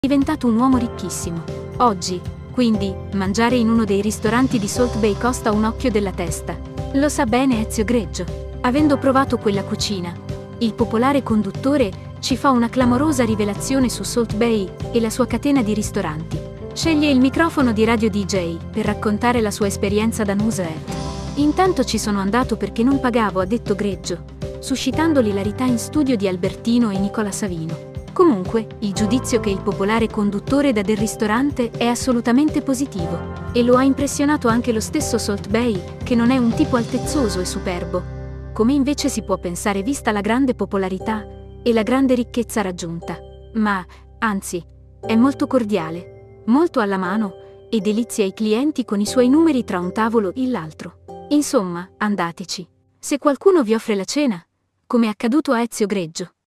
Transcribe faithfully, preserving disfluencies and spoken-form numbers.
Diventato un uomo ricchissimo. Oggi, quindi, mangiare in uno dei ristoranti di Salt Bae costa un occhio della testa. Lo sa bene Ezio Greggio. Avendo provato quella cucina, il popolare conduttore ci fa una clamorosa rivelazione su Salt Bae e la sua catena di ristoranti. Sceglie il microfono di Radio D J per raccontare la sua esperienza da newshead. Intanto ci sono andato perché non pagavo, ha detto Greggio, suscitando l'ilarità in studio di Albertino e Nicola Savino. Comunque, il giudizio che il popolare conduttore dà del ristorante è assolutamente positivo, e lo ha impressionato anche lo stesso Salt Bae, che non è un tipo altezzoso e superbo, come invece si può pensare vista la grande popolarità e la grande ricchezza raggiunta. Ma, anzi, è molto cordiale, molto alla mano, e delizia i clienti con i suoi numeri tra un tavolo e l'altro. Insomma, andateci. Se qualcuno vi offre la cena, come è accaduto a Ezio Greggio.